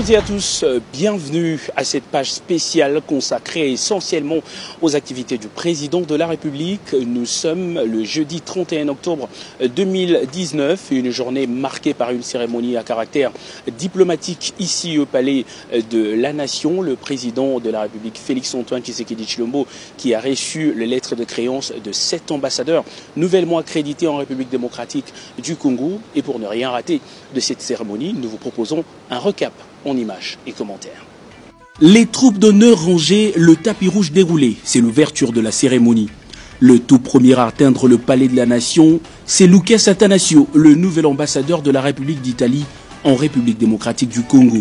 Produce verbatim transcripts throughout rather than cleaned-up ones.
toutes et à tous, bienvenue à cette page spéciale consacrée essentiellement aux activités du président de la République. Nous sommes le jeudi trente et un octobre deux mille dix-neuf, une journée marquée par une cérémonie à caractère diplomatique ici au Palais de la Nation. Le président de la République, Félix-Antoine Tshisekedi Tshilombo, qui a reçu les lettres de créance de sept ambassadeurs nouvellement accrédités en République démocratique du Congo. Et pour ne rien rater de cette cérémonie, nous vous proposons un recap en images et commentaires. Les troupes d'honneur rangées, le tapis rouge déroulé, c'est l'ouverture de la cérémonie. Le tout premier à atteindre le palais de la Nation, c'est Lucas Attanasio, le nouvel ambassadeur de la République d'Italie en République démocratique du Congo.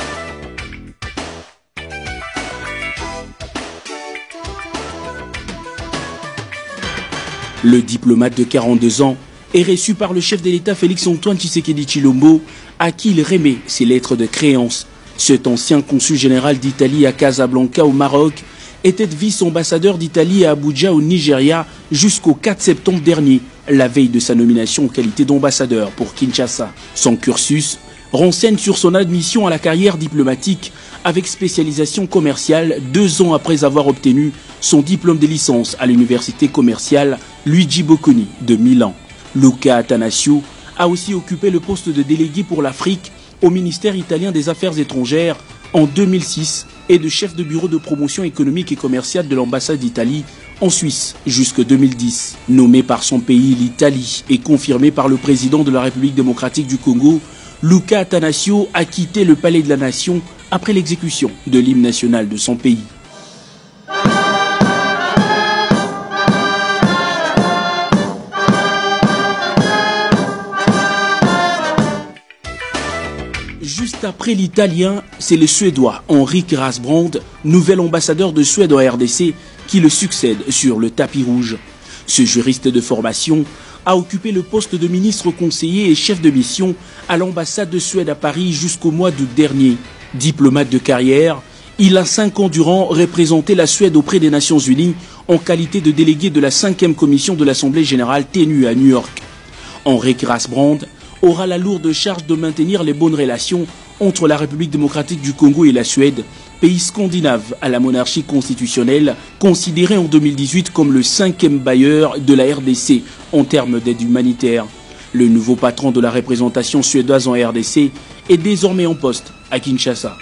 Le diplomate de quarante-deux ans est reçu par le chef de l'État Félix-Antoine Tshisekedi Tshilombo, à qui il remet ses lettres de créance. Cet ancien consul général d'Italie à Casablanca au Maroc était vice-ambassadeur d'Italie à Abuja au Nigeria jusqu'au quatre septembre dernier, la veille de sa nomination en qualité d'ambassadeur pour Kinshasa. Son cursus renseigne sur son admission à la carrière diplomatique avec spécialisation commerciale deux ans après avoir obtenu son diplôme de licence à l'université commerciale Luigi Bocconi de Milan. Lucas Attanasio a aussi occupé le poste de délégué pour l'Afrique au ministère italien des Affaires étrangères en deux mille six et de chef de bureau de promotion économique et commerciale de l'ambassade d'Italie en Suisse jusqu'en deux mille dix. Nommé par son pays, l'Italie, et confirmé par le président de la République démocratique du Congo, Lucas Attanasio a quitté le palais de la Nation après l'exécution de l'hymne national de son pays. Juste après l'italien, c'est le suédois Henrik Rasbrand, nouvel ambassadeur de Suède en R D C, qui le succède sur le tapis rouge. Ce juriste de formation a occupé le poste de ministre conseiller et chef de mission à l'ambassade de Suède à Paris jusqu'au mois d'août dernier. Diplomate de carrière, il a cinq ans durant représenté la Suède auprès des Nations Unies en qualité de délégué de la cinquième commission de l'Assemblée générale tenue à New York. Henrik Rasbrand aura la lourde charge de maintenir les bonnes relations entre la République démocratique du Congo et la Suède, pays scandinave à la monarchie constitutionnelle, considéré en deux mille dix-huit comme le cinquième bailleur de la R D C en termes d'aide humanitaire. Le nouveau patron de la représentation suédoise en R D C est désormais en poste à Kinshasa.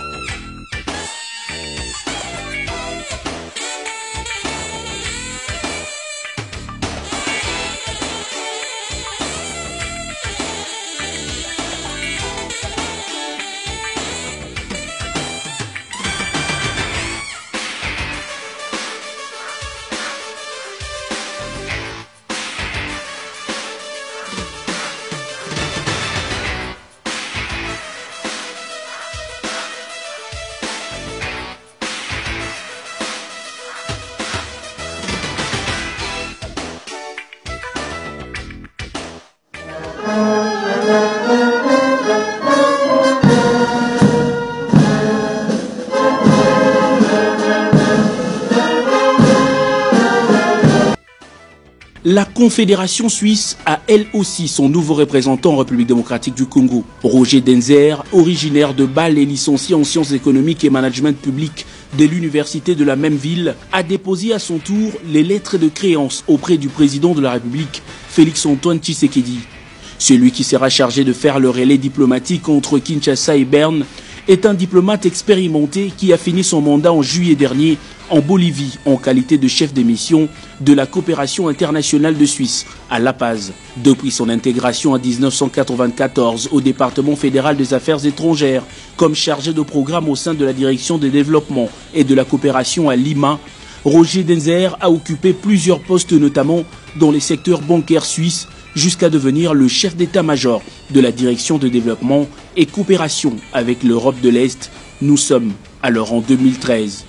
La Confédération suisse a elle aussi son nouveau représentant en République démocratique du Congo. Roger Denzer, originaire de Bâle et licencié en sciences économiques et management public de l'université de la même ville, a déposé à son tour les lettres de créance auprès du président de la République, Félix-Antoine Tshisekedi. Celui qui sera chargé de faire le relais diplomatique entre Kinshasa et Berne est un diplomate expérimenté qui a fini son mandat en juillet dernier en Bolivie en qualité de chef de mission de la coopération internationale de Suisse à La Paz. Depuis son intégration en mille neuf cent quatre-vingt-quatorze au département fédéral des affaires étrangères comme chargé de programme au sein de la direction des développements et de la coopération à Lima, Roger Denzer a occupé plusieurs postes notamment dans les secteurs bancaires suisses jusqu'à devenir le chef d'état-major de la direction de développement et coopération avec l'Europe de l'Est. Nous sommes alors en deux mille treize.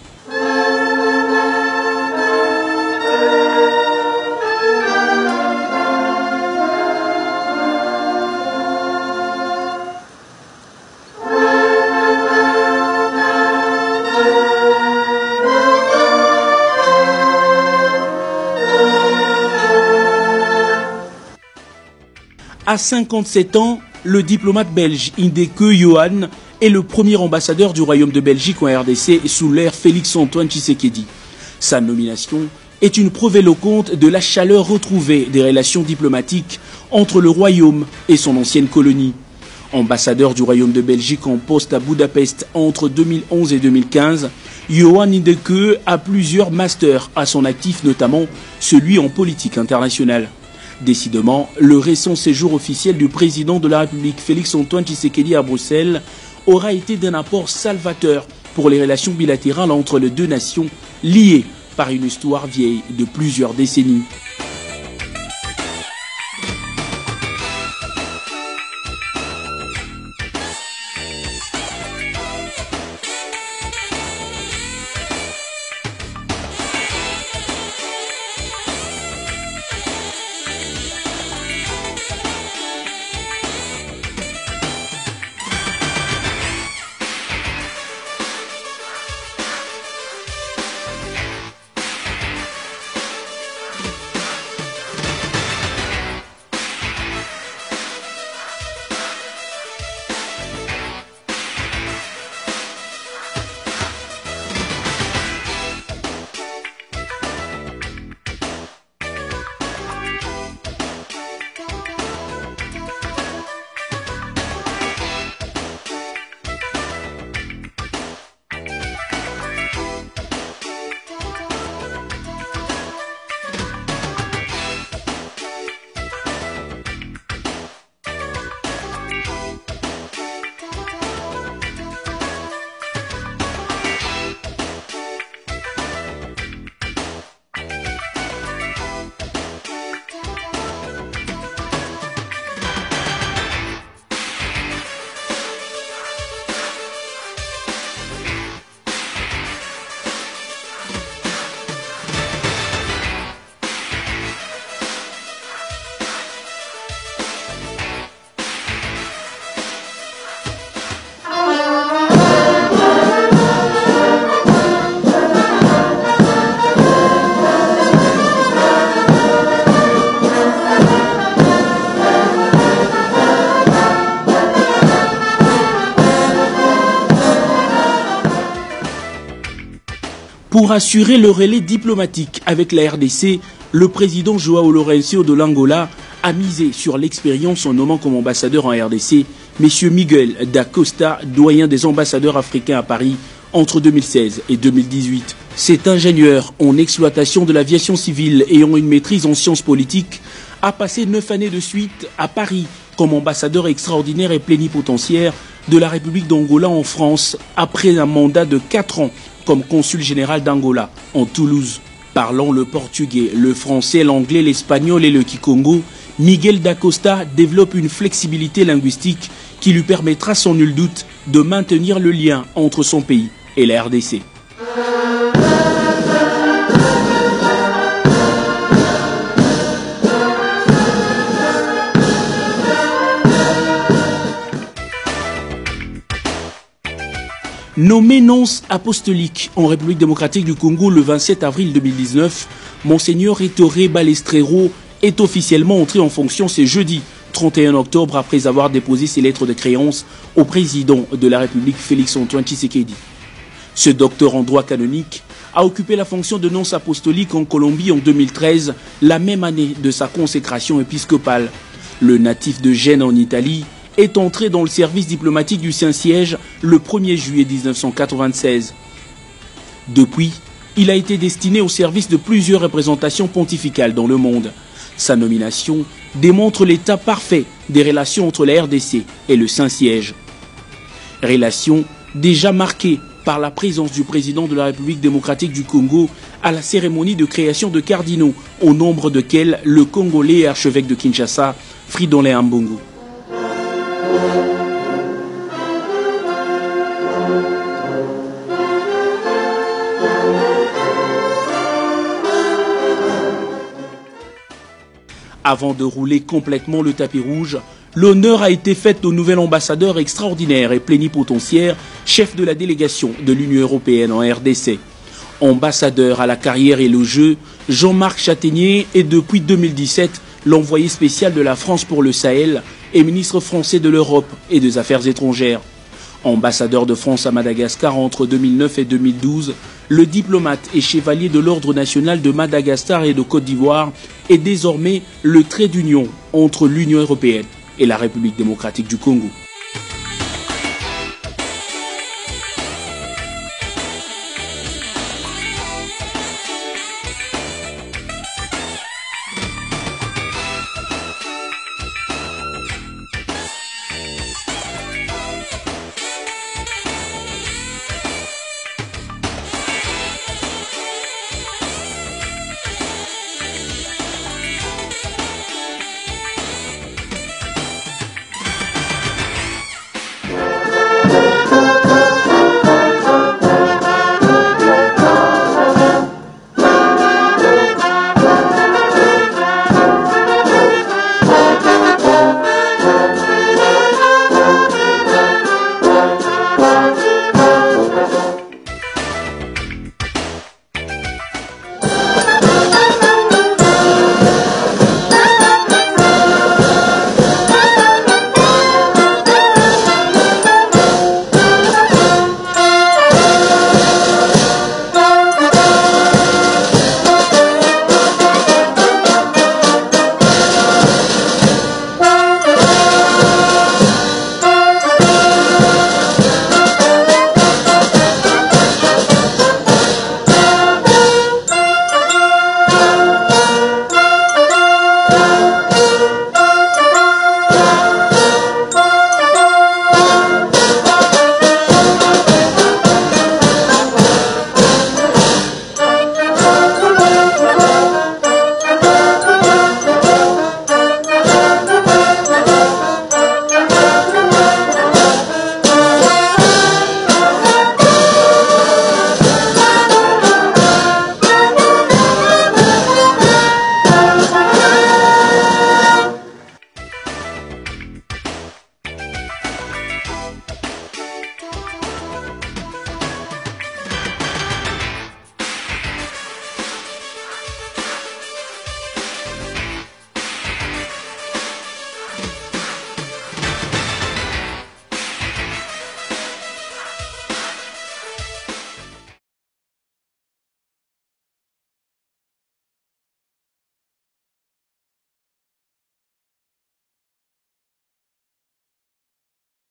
À cinquante-sept ans, le diplomate belge Indeke Johan est le premier ambassadeur du Royaume de Belgique en R D C sous l'ère Félix-Antoine Tshisekedi. Sa nomination est une preuve éloquente de la chaleur retrouvée des relations diplomatiques entre le Royaume et son ancienne colonie. Ambassadeur du Royaume de Belgique en poste à Budapest entre deux mille onze et deux mille quinze, Johan Nideke a plusieurs masters à son actif, notamment celui en politique internationale. Décidément, le récent séjour officiel du président de la République Félix-Antoine Tshisekedi à Bruxelles aura été d'un apport salvateur pour les relations bilatérales entre les deux nations liées par une histoire vieille de plusieurs décennies. Pour assurer le relais diplomatique avec la R D C, le président João Lourenço de l'Angola a misé sur l'expérience en nommant comme ambassadeur en R D C M. Miguel da Costa, doyen des ambassadeurs africains à Paris entre deux mille seize et deux mille dix-huit. Cet ingénieur en exploitation de l'aviation civile ayant une maîtrise en sciences politiques a passé neuf années de suite à Paris comme ambassadeur extraordinaire et plénipotentiaire de la République d'Angola en France après un mandat de quatre ans comme consul général d'Angola en Toulouse. Parlant le portugais, le français, l'anglais, l'espagnol et le kikongo, Miguel da Costa développe une flexibilité linguistique qui lui permettra sans nul doute de maintenir le lien entre son pays et la R D C. Nommé nonce apostolique en République démocratique du Congo le vingt-sept avril deux mille dix-neuf, Monseigneur Ettore Balestrero est officiellement entré en fonction ce jeudi trente et un octobre après avoir déposé ses lettres de créance au président de la République Félix-Antoine Tshisekedi. Ce docteur en droit canonique a occupé la fonction de nonce apostolique en Colombie en deux mille treize, la même année de sa consécration épiscopale. Le natif de Gênes en Italie est entré dans le service diplomatique du Saint-Siège le premier juillet mille neuf cent quatre-vingt-seize. Depuis, il a été destiné au service de plusieurs représentations pontificales dans le monde. Sa nomination démontre l'état parfait des relations entre la R D C et le Saint-Siège. Relations déjà marquées par la présence du président de la République démocratique du Congo à la cérémonie de création de cardinaux, au nombre desquels le Congolais et archevêque de Kinshasa, Fridolin Ambongo. Avant de rouler complètement le tapis rouge, l'honneur a été fait au nouvel ambassadeur extraordinaire et plénipotentiaire, chef de la délégation de l'Union européenne en R D C. Ambassadeur à la carrière et le jeu, Jean-Marc Châtaignier est depuis deux mille dix-sept l'envoyé spécial de la France pour le Sahel et ministre français de l'Europe et des Affaires étrangères. Ambassadeur de France à Madagascar entre deux mille neuf et deux mille douze, le diplomate et chevalier de l'Ordre national de Madagascar et de Côte d'Ivoire est désormais le trait d'union entre l'Union européenne et la République démocratique du Congo.